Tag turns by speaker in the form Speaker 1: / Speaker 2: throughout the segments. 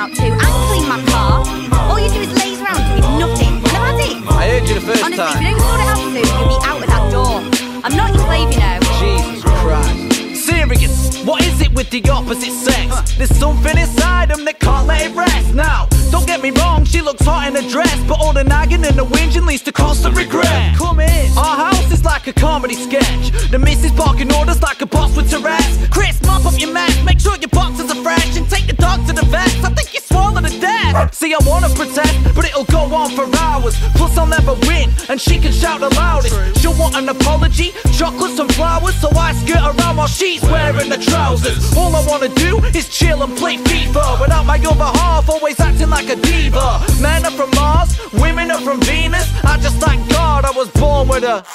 Speaker 1: out to and clean my car. All you do is laze around doing nothing. Never had it.
Speaker 2: I heard you the first
Speaker 1: Honestly,
Speaker 2: time.
Speaker 1: if you don't sort it out soon, you'll be out of that door. I'm not your slave, you know.
Speaker 2: Jesus Christ.
Speaker 3: Serious, what is it with the opposite sex? There's something inside them that can't let it rest. Now, don't get me wrong, she looks hot in a dress, but all the nagging and the whinging leads to constant regret. Come in, our house is like a comedy sketch. The missus barking orders like a boss with Tourette's. Chris, mop up your mess, make sure your boxes are fresh, and take the dog to the vet. I think you swallowed to death. See, I wanna protect, but it'll go on for hours. Plus I'll never win, and she can shout the loudest. She'll want an apology, chocolates and flowers, so I skirt around while she's wearing the trousers. All I wanna do is chill and play FIFA, without my other half always acting like a diva. Men are from Mars, women are from Venus. I just thank God I was born with a.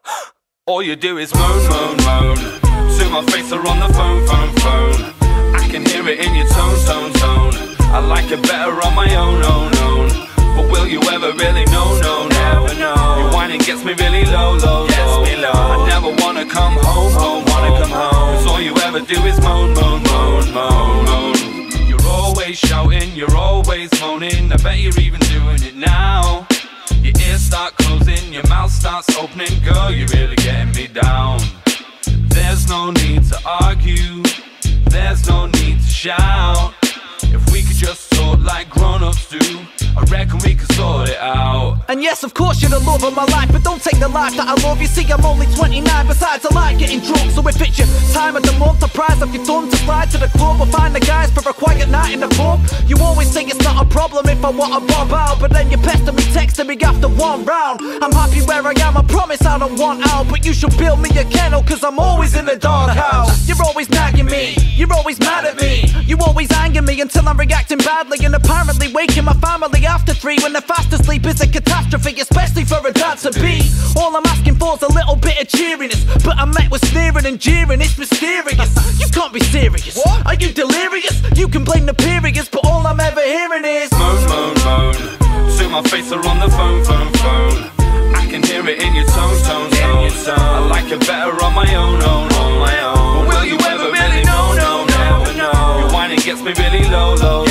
Speaker 4: All you do is moan, moan, moan. To my face or on the phone, phone, phone. I can hear it in your tone, tone, tone. I like it better on my own, own, own. But will you ever really know, no, never know. Your whining gets me really low, low, low. I never wanna come home, home, wanna come home. Cause all you ever do is moan, moan, moan, moan, moan. You're always shouting, you're always moaning. I bet you're even doing it now. Your ears start closing, your mouth starts opening. Girl, you're really getting me down. There's no need to argue, there's no need to shout. If we could just talk like grown-ups do, I reckon we could sort it out.
Speaker 3: And yes, of course you're the love of my life, but don't take the life that I love. You see, I'm only 29, besides I like getting drunk. So if it's your time of the month, a prize up your thumb to slide to the club or find the guys for a quiet night in the pub. You always say it's not a problem if I want to bob out, but then you pester me, texting me after one round. I'm happy where I am, I promise I don't want out, but you should build me a kennel, cause I'm always in the doghouse. You're always nagging me, you're always mad at me, you always anger me until I'm reacting badly, and apparently waking my family after 3 when they're fast asleep is a catastrophe, especially for a dad to be. All I'm asking for's a little bit of cheeriness, but I'm met with sneering and jeering. It's mysterious. You can't be serious. What? Are you delirious? You can blame the periods, but all I'm ever hearing is
Speaker 4: moan, moan, moan. To my face or on the phone, phone, phone. I can hear it in your tone, tone, tone. I like it better on my own, own, on my own. But will you ever really know, no, never know. Your whining gets me really low, low, low.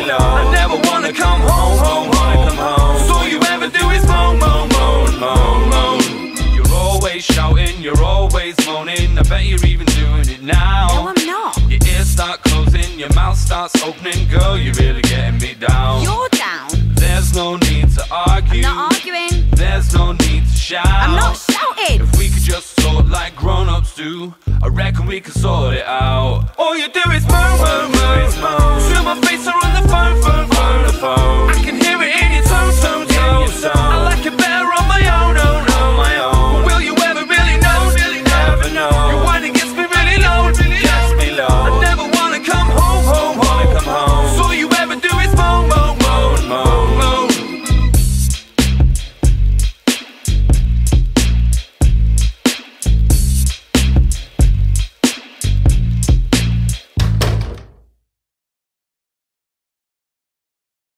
Speaker 4: I never wanna come home, home, wanna come home. So all you ever do is moan, moan, moan, moan, moan. You're always shouting, you're always moaning. I bet you're even doing it now.
Speaker 1: No, I'm not.
Speaker 4: Your ears start closing, your mouth starts opening. Girl, you're really getting me down.
Speaker 1: You're down.
Speaker 4: There's no need to argue,
Speaker 1: I'm not arguing.
Speaker 4: there's no need to shout.
Speaker 1: I'm not shouting.
Speaker 4: If we could just talk like grown-ups do, I reckon we could sort it